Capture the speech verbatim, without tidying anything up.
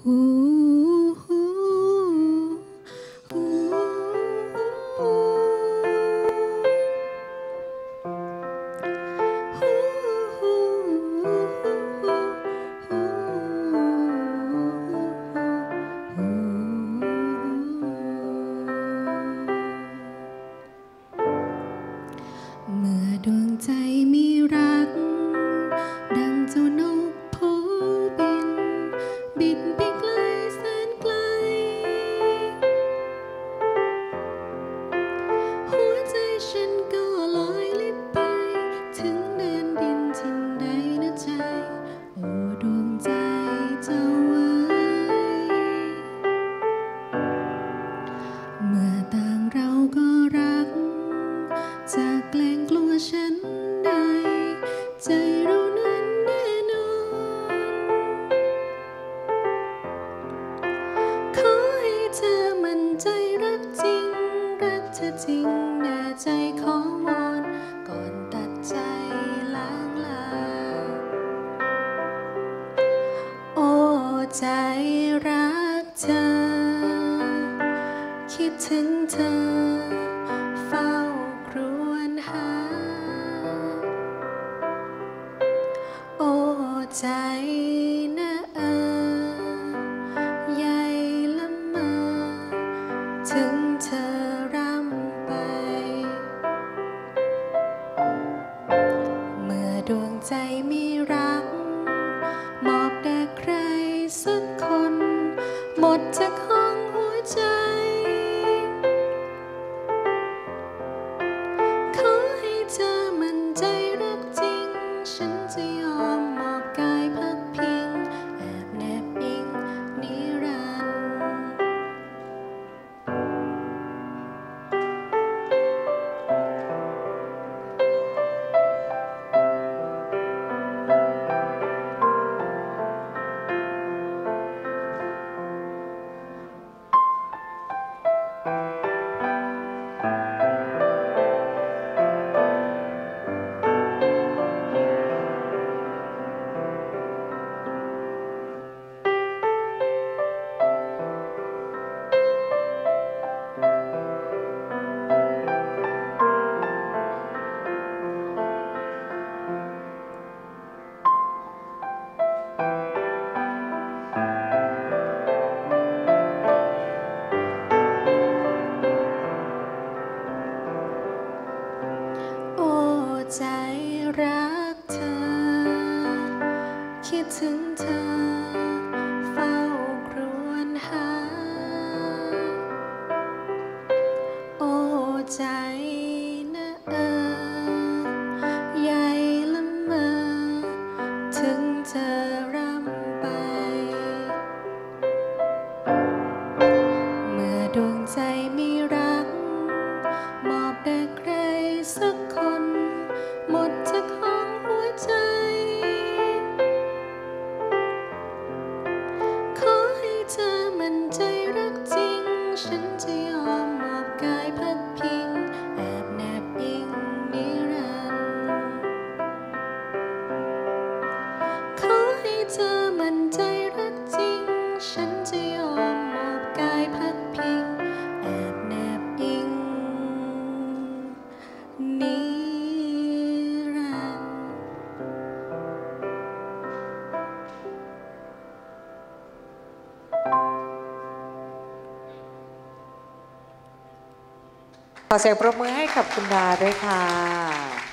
เมื่อดวงใจมีรักดังเจ้านกโผบินบินไปไกลแสนไกลหัวใจฉันก็ลอยลิบไปถึงแดนดินที่ใดนะใจโอ้ดวงใจเจ้าเอ๋ยเมื่อต่างเราก็รักจะแกล้งกลัวฉันได้ใจเรานั้นแน่นอนขอให้เธอมั่นใจรักจริงรักเธอจริงแน่ใจขอวอนก่อนตัดใจล้างลาโอ้ใจรักเธอคิดถึงเธอเฝ้าครวญหาโอ้ใจนะเออใหญ่ละเมอถึงเธอร่ำไปเมื่อดวงใจมีรักมอบแด่ใครสักคนหมดจากห้องหัวใจขอให้เธอมั่นใจรักจริงฉันจะยอมมอบกายพักพิงแอบแนบอิงนิรันดร์ใจรักเธอคิดถึงเธอเฝ้าครวญหาโอ้ใจนะเออใหญ่ละเมอถึงเธอร่ำไปเมื่อดวงใจมีรักมอบแด่ใครสักคนหมดจากห้องหัวใจขอให้เธอมั่นใจรักจริงฉันจะยอมมอบกายพักพิงแอบแนบอิงนิรันดร์ขอให้เธอมั่นใจรักจริงฉันจะยอมมอบกายพักพิงแอบแนบอิงนิขอเสียงปรบมือให้กับคุณดาด้วยค่ะ